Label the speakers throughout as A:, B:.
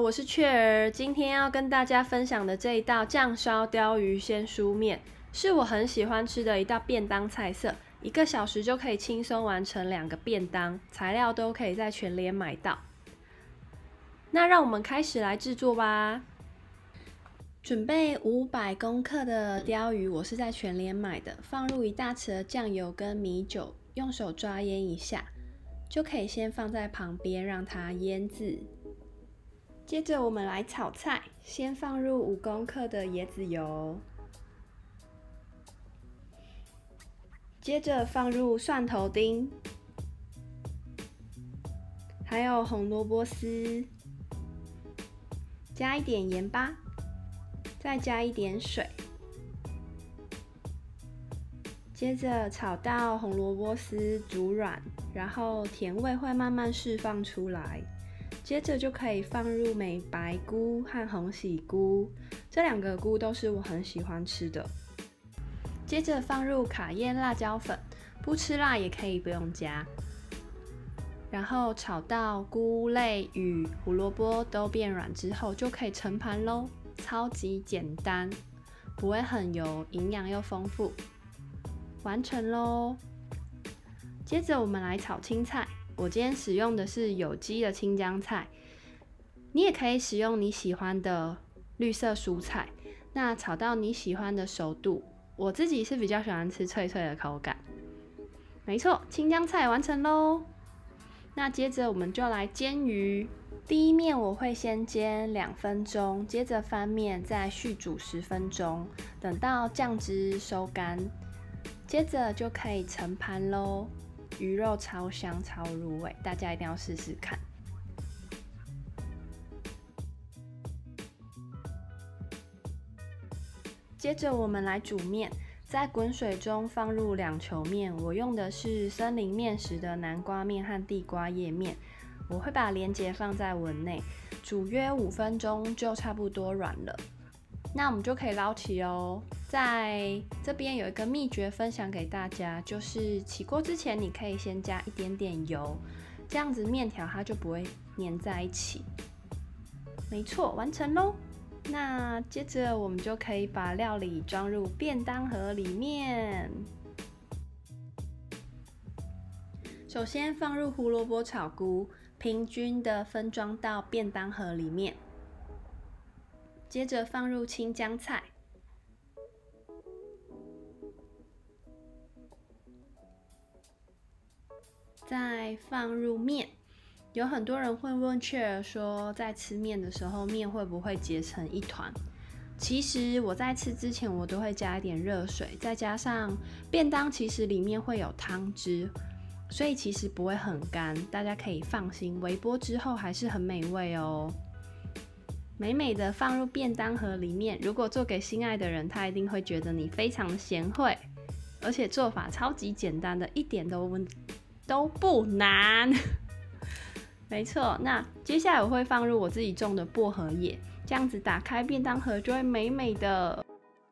A: 我是雀儿，今天要跟大家分享的这一道酱烧鲷鱼鲜酥面，是我很喜欢吃的一道便当菜色，1个小时就可以轻松完成2个便当，材料都可以在全联买到。那让我们开始来制作吧。准备500公克的鲷鱼，我是在全联买的，放入1大匙的酱油跟米酒，用手抓腌一下，就可以先放在旁边让它腌制。接着我们来炒菜，先放入5公克的椰子油，接着放入蒜头丁，还有红萝卜丝，加一点盐巴，再加一点水，接着炒到红萝卜丝煮软，然后甜味会慢慢释放出来。接着就可以放入美白菇和红喜菇，这2个菇都是我很喜欢吃的。接着放入卡宴辣椒粉，不吃辣也可以不用加。然后炒到菇类与胡萝卜都变软之后，就可以盛盘咯，超级简单，不会很油，营养又丰富，完成咯。接着我们来炒青菜。我今天使用的是有机的青江菜，你也可以使用你喜欢的绿色蔬菜。那炒到你喜欢的熟度，我自己是比较喜欢吃脆脆的口感。没错，青江菜完成咯。那接着我们就来煎鱼。第一面我会先煎2分钟，接着翻面，再续煮10分钟，等到酱汁收干，接着就可以盛盘咯。鱼肉超香超入味，大家一定要试试看。接着我们来煮面，在滚水中放入2球面，我用的是森林面食的南瓜面和地瓜叶面，我会把连结放在文内，煮约5分钟就差不多软了。那我们就可以捞起哦。在这边有一个秘诀分享给大家，就是起锅之前你可以先加一点点油，这样子面条它就不会粘在一起。没错，完成咯。那接着我们就可以把料理装入便当盒里面。首先放入胡萝卜炒菇，平均的分装到便当盒里面。接着放入青江菜，再放入面。有很多人会问雀儿说，在吃面的时候，面会不会结成一团？其实我在吃之前，我都会加一点热水，再加上便当其实里面会有汤汁，所以其实不会很干，大家可以放心，微波之后还是很美味哦。美美的放入便当盒里面，如果做给心爱的人，他一定会觉得你非常的贤惠，而且做法超级简单的，一点都不难。没错，那接下来我会放入我自己种的薄荷叶，这样子打开便当盒就会美美的。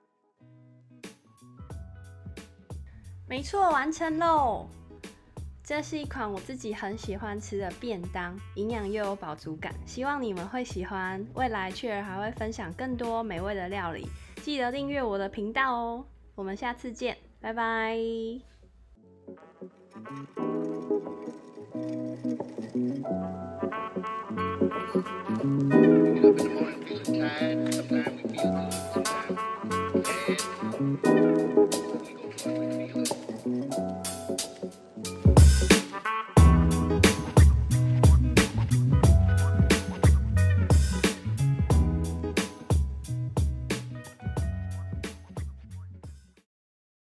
A: 没错，完成咯。这是一款我自己很喜欢吃的便当，营养又有饱足感，希望你们会喜欢。未来雀儿还会分享更多美味的料理，记得订阅我的频道哦。我们下次见，拜拜。